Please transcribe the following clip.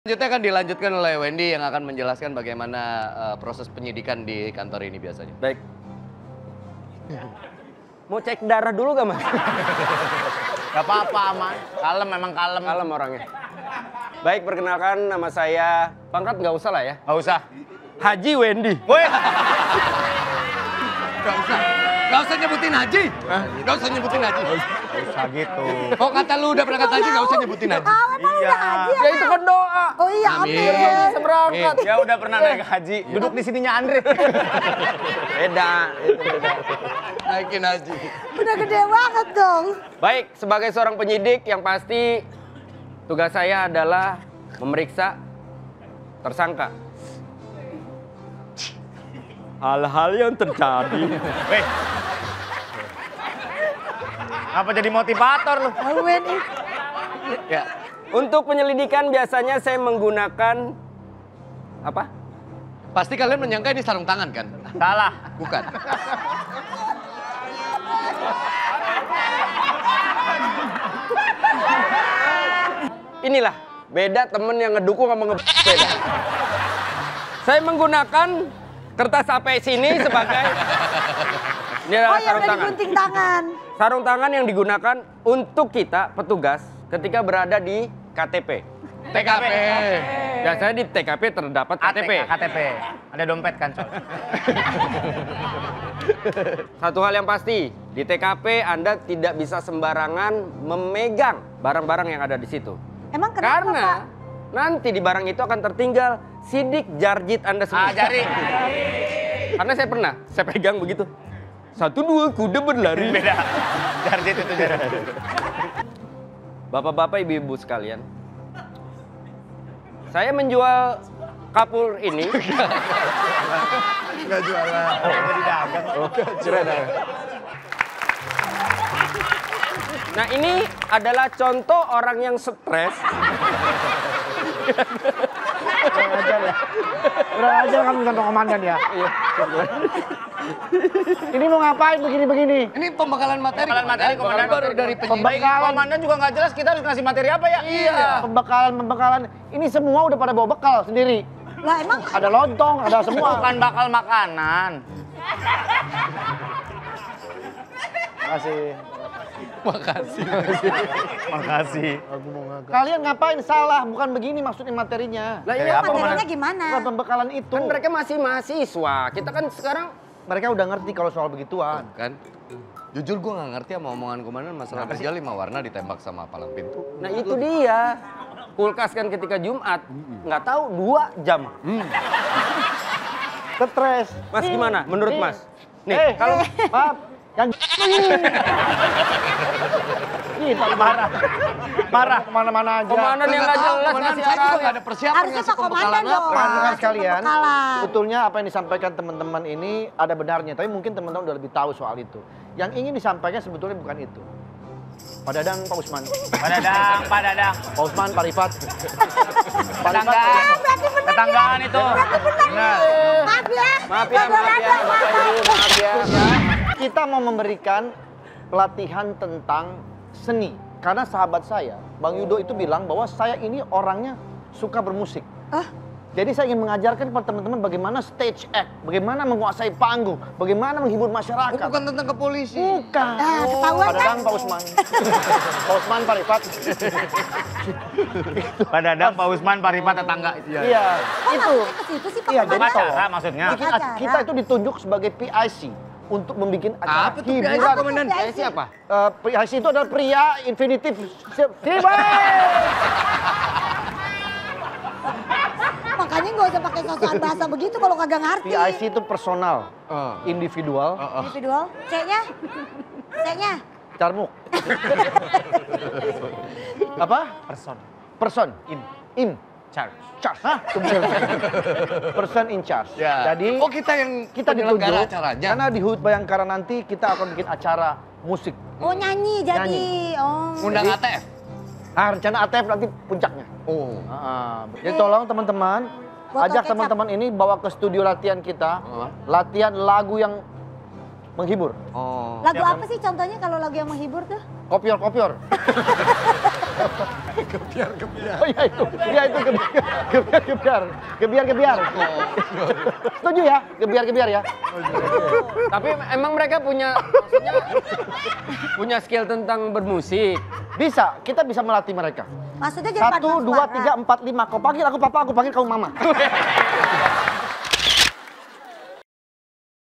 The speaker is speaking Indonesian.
Selanjutnya akan dilanjutkan oleh Wendy yang akan menjelaskan bagaimana proses penyidikan di kantor ini biasanya. Baik. Mau cek darah dulu gak, Mas? Gak apa-apa, aman. Kalem, memang kalem. Kalem orangnya. Baik, perkenalkan nama saya. Pangkat nggak usah lah ya. Gak usah. Haji Wendy. Woi, Gak usah nyebutin Haji. Gak usah nyebutin Haji. gak usah gitu. Oh kata lu udah berangkat Haji gak usah nyebutin Haji. Iya. Ya itu kan doa. Oh iya, Amin. amin. Bisa berangkat. Ya udah pernah naik haji. Duduk di sininya Andre. Beda. Itu beda. Naikin Haji. Udah gede banget dong. Baik, sebagai seorang penyidik yang pasti tugas saya adalah memeriksa tersangka. Hal-hal yang terjadi. Weh. Apa jadi motivator lu? Alwen ih. Ya. Untuk penyelidikan biasanya saya menggunakan apa? Pasti kalian menyangka ini sarung tangan kan? Salah. Bukan. Inilah beda temen yang ngedukung sama beda. Saya menggunakan kertas APS ini sebagai ini Oh adalah iya, sarung udah tangan. digunting tangan. Sarung tangan yang digunakan untuk kita petugas ketika berada di KTP. TKP. Biasanya di TKP terdapat KTP. KTP. Ada dompet kan, Cok? Satu hal yang pasti, di TKP Anda tidak bisa sembarangan memegang barang-barang yang ada di situ. Emang kenapa, Karena Pak? nanti di barang itu akan tertinggal sidik jarjit Anda semua. Jaring. Karena saya pegang begitu. 1, 2, kuda berlari. Beda. Jarjit itu jarang. Bapak-bapak, ibu-ibu sekalian, saya menjual kapur ini. Gak jualan. Jadi dagang. Nah, ini adalah contoh orang yang stres. Kurang ajar kamu contoh komandan ya. Ini mau ngapain begini-begini? Ini pembekalan materi. Pembekalan materi, komandan. Baru dari penyidik. Pembekalan. Komandan juga nggak jelas kita harus ngasih materi apa ya? Iya. Pembekalan. Ini semua udah pada bawa bekal sendiri. Lah emang Ada lontong, ada semua. Bukan bakal makanan. Makasih. Makasih. Makasih. Kalian ngapain salah? Bukan begini maksudnya materinya. Lah Dari iya, apa, materinya gimana? Bukan pembekalan itu. kan mereka masih mahasiswa. Kita kan sekarang Mereka udah ngerti kalau soal begituan. Kan? Jujur gue gak ngerti sama omongan komandan masalah Rizal 5 warna ditembak sama palang pintu. nah itu dia. Kulkas kan ketika Jumat, nggak tahu 2 jam. Stres. Mas gimana? Menurut Mas? Nih, Kalau kalau maaf, yang kita marah. Marah kemana-mana aja. komandan yang nggak jelas Komandan ngasih saya juga apa? gak ada persiapan Harusnya ngasih Pak Komandan pembekalan dong. apa. Rekan-rekan Pak. sekalian, Pembekalan. sebetulnya apa yang disampaikan teman-teman ini ada benarnya, tapi mungkin teman-teman udah lebih tahu soal itu. Yang ingin disampaikan sebetulnya bukan itu. Pak Dadang, Pak Usman. Pak Dadang. Pak Usman, Pak Rifat. Pak Rifat. Tetanggaan. Berarti bener Tetanggaan itu. Benar. Maaf ya. Maaf ya, Bapak Ibu, maaf ya. Kita mau memberikan pelatihan tentang seni. Karena sahabat saya, Bang Yudo itu bilang bahwa saya ini orangnya suka bermusik. Ah. Jadi saya ingin mengajarkan kepada teman-teman bagaimana stage act, bagaimana menguasai panggung, bagaimana menghibur Oh, masyarakat. bukan tentang ke polisi. Bukan. Ah, ketahuan Pak kan? Dadang, Pak Usman. Pak Usman, Pak Rifat. Pak Dadang, Pak Usman, Pak Rifat tetangga. Iya, Kok itu. masuknya ke situ sih Pak Iya, Komandan? jadi Acara maksudnya. Bikin Acara. kita itu ditunjuk sebagai PIC untuk membuat acara Apa tuh PIC, hiburan. Komandan? PIC? Siapa? PIC itu adalah pria infinitif. Tiba. Makanya nggak usah pakai sosokan bahasa begitu kalau kagak ngerti. PIC itu personal, individual, Individual. C-nya? C-nya? carmuk. Apa? Person. In. Charge. Charge. Hah? Person in charge. Ya. Jadi oh kita yang kita penyelenggara ditunjuk acaranya. karena di HUT Bayangkara nanti kita akan bikin acara musik. Oh nyanyi jadi. Nyanyi. Oh. Undang Jadi- ATF. Ah, rencana ATF nanti puncaknya. Oh. Jadi tolong teman-teman, Botol ajak kecap. teman-teman ini bawa ke studio latihan kita, latihan lagu yang menghibur. Oh. Lagu apa sih contohnya kalau lagu yang menghibur tuh? Kopior. Oh iya itu. Iya itu gebiar. Setuju ya? Gebiar ya. Tapi emang mereka maksudnya punya skill tentang bermusik. Bisa, kita bisa melatih mereka. Maksudnya jangan 1, 2, 3, 4, 5. Kau panggil aku papa, aku panggil kamu mama.